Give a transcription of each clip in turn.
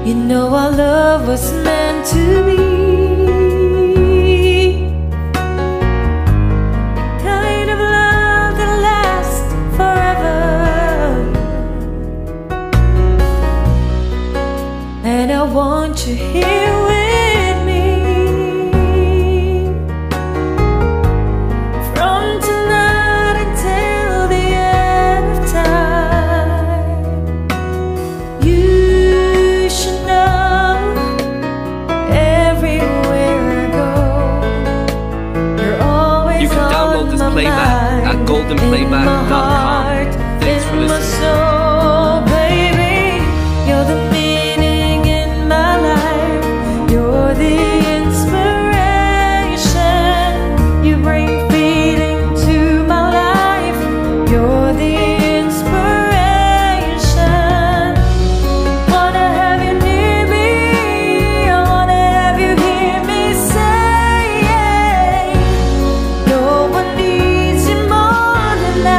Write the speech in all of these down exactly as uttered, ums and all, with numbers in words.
You know our love was meant to be. The kind of love that lasts forever. And I want you here with me. From tonight until the end of time. You should know everywhere I go, you're always You can download this on my playback mind, at golden playback dot com. in my heart, Thanks for in my listening. soul, baby. You're the meaning in my life. You're the inspiration. You bring feeling to my life. You're the inspiration. Wanna have you near me. I wanna have you hear me say, no one needs you more than I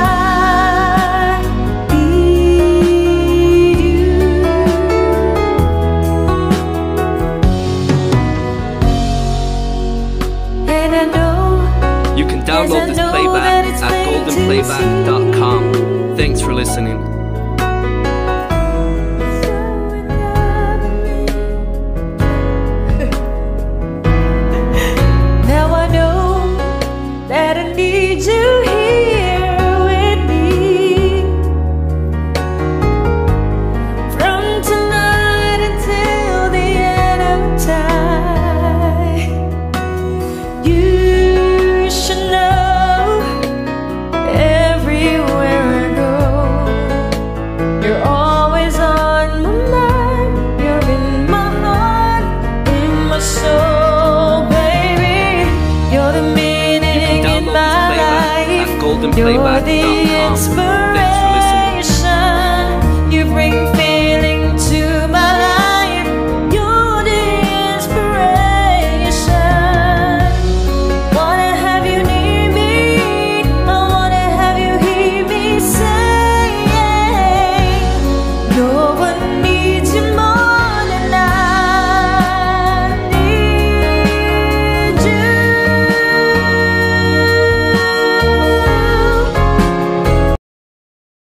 need you. And I know, You can download this playback at golden playback dot com. Thanks for listening. now I know that I need you here with me. From tonight until the end of time. You should know everywhere I go, you're always on my mind. You're in my heart, in my soul, baby. You're the meaning in Download this my playback life. at golden You're playback the dot com. inspiration.